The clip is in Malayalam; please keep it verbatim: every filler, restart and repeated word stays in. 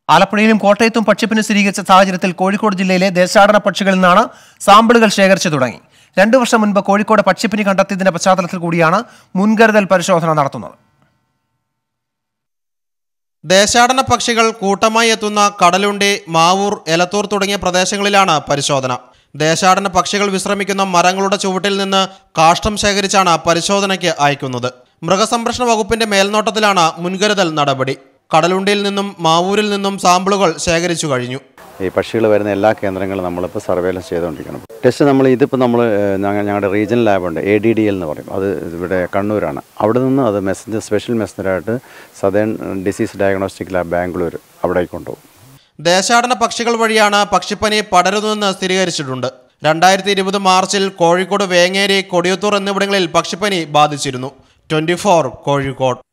ആലപ്പുഴയിലും കോട്ടയത്തും പക്ഷിപ്പനി സ്ഥിരീകരിച്ച സാഹചര്യത്തിൽ കോഴിക്കോട് ജില്ലയിലെ ദേശാടന പക്ഷികളിൽ നിന്നാണ് സാമ്പിളുകൾ ശേഖരിച്ചു തുടങ്ങി. രണ്ടു വർഷം മുൻപ് കോഴിക്കോട് പക്ഷിപ്പനി കണ്ടെത്തിയതിന്റെ പശ്ചാത്തലത്തിൽ കൂടിയാണ് മുൻകരുതൽ പരിശോധന നടത്തുന്നത്. ദേശാടന പക്ഷികൾ കൂട്ടമായി എത്തുന്ന കടലുണ്ടി, മാവൂർ, എലത്തൂർ തുടങ്ങിയ പ്രദേശങ്ങളിലാണ് പരിശോധന. ദേശാടന പക്ഷികൾ വിശ്രമിക്കുന്ന മരങ്ങളുടെ ചുവട്ടിൽ നിന്ന് കാഷ്ടം ശേഖരിച്ചാണ് പരിശോധനയ്ക്ക് അയക്കുന്നത്. മൃഗസംരക്ഷണ വകുപ്പിന്റെ മേൽനോട്ടത്തിലാണ് മുൻകരുതൽ നടപടി. കടലുണ്ടിയിൽ നിന്നും മാവൂരിൽ നിന്നും സാമ്പിളുകൾ ശേഖരിച്ചു കഴിഞ്ഞു. ഈ പക്ഷികൾ വരുന്ന എല്ലാ കേന്ദ്രങ്ങളും നമ്മളിപ്പോൾ സർവേലൻസ് ചെയ്തുകൊണ്ടിരിക്കണം. ടെസ്റ്റ് നമ്മൾ ഇതിപ്പോൾ നമ്മൾ ഞങ്ങളുടെ റീജിയണൽ ലാബുണ്ട്, എ ഡി ഡി എൽ എന്ന് പറയും, അത് ഇവിടെ കണ്ണൂരാണ്. അവിടെ നിന്ന് അത് മെസ്സഞ്ചർ സ്പെഷ്യൽ മെസ്സഞ്ചറായിട്ട് southern disease diagnostic lab Bangalore അവിടേക്ക് കൊണ്ടുപോകും. ദേശാടന പക്ഷികൾ വഴിയാണ് പക്ഷിപ്പനി പടരുന്നതെന്ന് സ്ഥിരീകരിച്ചിട്ടുണ്ട്. രണ്ടായിരത്തി ഇരുപത് മാർച്ചിൽ കോഴിക്കോട്, വേങ്ങേരി, കൊടിയത്തൂർ എന്നിവിടങ്ങളിൽ പക്ഷിപ്പനി ബാധിച്ചിരുന്നു. Twenty four Kozhikode.